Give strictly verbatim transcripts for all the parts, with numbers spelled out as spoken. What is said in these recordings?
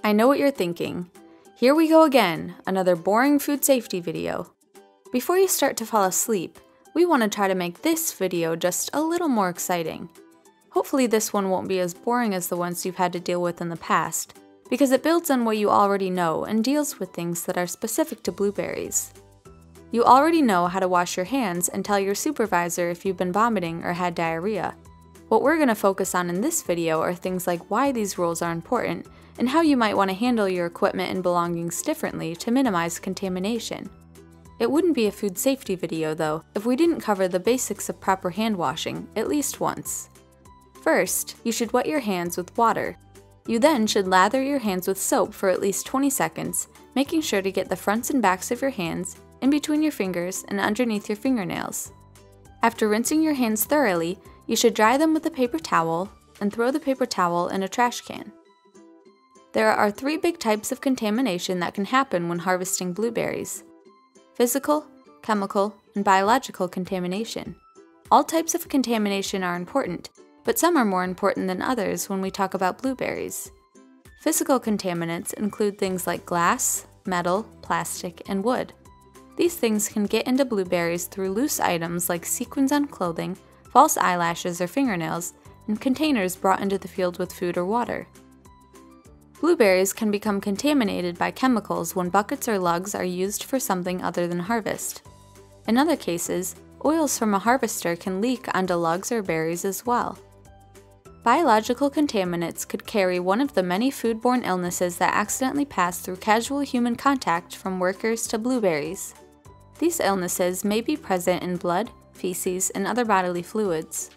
I know what you're thinking. Here we go again, another boring food safety video. Before you start to fall asleep, we want to try to make this video just a little more exciting. Hopefully this one won't be as boring as the ones you've had to deal with in the past, because it builds on what you already know and deals with things that are specific to blueberries. You already know how to wash your hands and tell your supervisor if you've been vomiting or had diarrhea. What we're going to focus on in this video are things like why these rules are important and how you might want to handle your equipment and belongings differently to minimize contamination. It wouldn't be a food safety video though if we didn't cover the basics of proper hand washing at least once. First, you should wet your hands with water. You then should lather your hands with soap for at least twenty seconds, making sure to get the fronts and backs of your hands, in between your fingers, and underneath your fingernails. After rinsing your hands thoroughly, you should dry them with a paper towel and throw the paper towel in a trash can. There are three big types of contamination that can happen when harvesting blueberries: physical, chemical, and biological contamination. All types of contamination are important, but some are more important than others when we talk about blueberries. Physical contaminants include things like glass, metal, plastic, and wood. These things can get into blueberries through loose items like sequins on clothing, false eyelashes or fingernails, and containers brought into the field with food or water. Blueberries can become contaminated by chemicals when buckets or lugs are used for something other than harvest. In other cases, oils from a harvester can leak onto lugs or berries as well. Biological contaminants could carry one of the many foodborne illnesses that accidentally pass through casual human contact from workers to blueberries. These illnesses may be present in blood, feces, and other bodily fluids.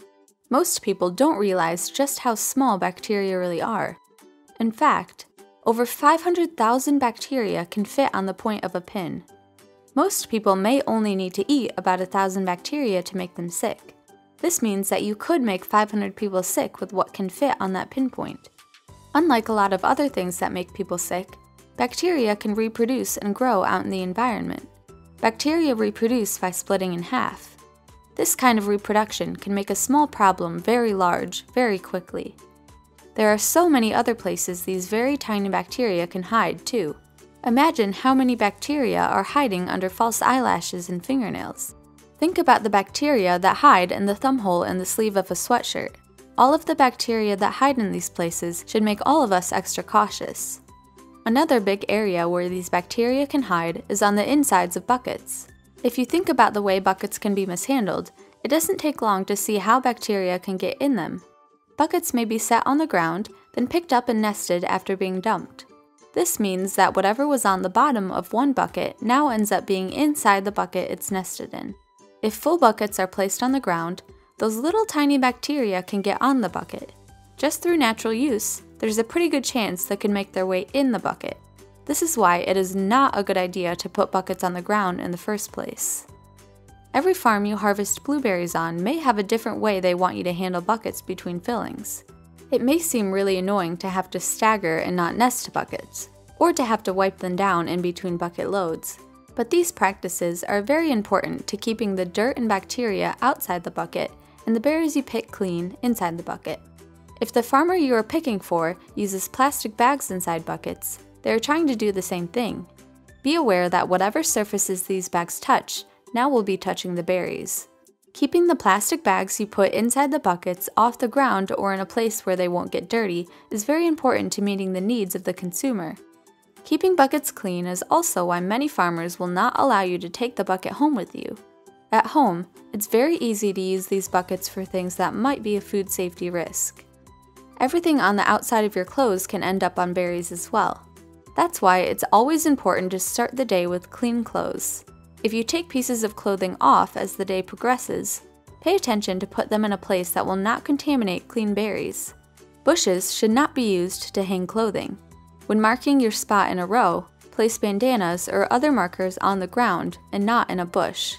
Most people don't realize just how small bacteria really are. In fact, over five hundred thousand bacteria can fit on the point of a pin. Most people may only need to eat about a thousand bacteria to make them sick. This means that you could make five hundred people sick with what can fit on that pinpoint. Unlike a lot of other things that make people sick, bacteria can reproduce and grow out in the environment. Bacteria reproduce by splitting in half. This kind of reproduction can make a small problem very large very quickly. There are so many other places these very tiny bacteria can hide too. Imagine how many bacteria are hiding under false eyelashes and fingernails. Think about the bacteria that hide in the thumb hole in the sleeve of a sweatshirt. All of the bacteria that hide in these places should make all of us extra cautious. Another big area where these bacteria can hide is on the insides of buckets. If you think about the way buckets can be mishandled, it doesn't take long to see how bacteria can get in them. Buckets may be set on the ground, then picked up and nested after being dumped. This means that whatever was on the bottom of one bucket now ends up being inside the bucket it's nested in. If full buckets are placed on the ground, those little tiny bacteria can get on the bucket. Just through natural use, there's a pretty good chance they can make their way in the bucket. This is why it is not a good idea to put buckets on the ground in the first place. Every farm you harvest blueberries on may have a different way they want you to handle buckets between fillings. It may seem really annoying to have to stagger and not nest buckets, or to have to wipe them down in between bucket loads. But these practices are very important to keeping the dirt and bacteria outside the bucket and the berries you pick clean inside the bucket. If the farmer you are picking for uses plastic bags inside buckets, they are trying to do the same thing. Be aware that whatever surfaces these bags touch now will be touching the berries. Keeping the plastic bags you put inside the buckets off the ground or in a place where they won't get dirty is very important to meeting the needs of the consumer. Keeping buckets clean is also why many farmers will not allow you to take the bucket home with you. At home, it's very easy to use these buckets for things that might be a food safety risk. Everything on the outside of your clothes can end up on berries as well. That's why it's always important to start the day with clean clothes. If you take pieces of clothing off as the day progresses, pay attention to put them in a place that will not contaminate clean berries. Bushes should not be used to hang clothing. When marking your spot in a row, place bandanas or other markers on the ground and not in a bush.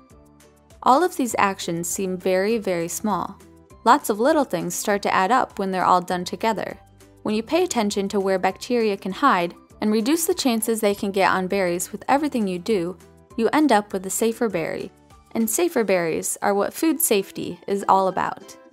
All of these actions seem very, very small. Lots of little things start to add up when they're all done together. When you pay attention to where bacteria can hide and reduce the chances they can get on berries with everything you do, you end up with a safer berry. And safer berries are what food safety is all about.